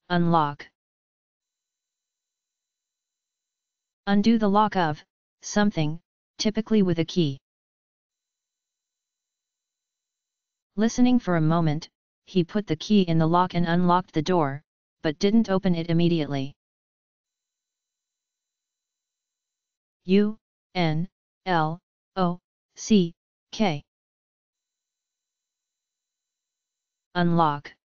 unlock. Undo the lock of something, typically with a key. Listening for a moment, he put the key in the lock and unlocked the door, but didn't open it immediately. U-N-L-O-C-K. Unlock.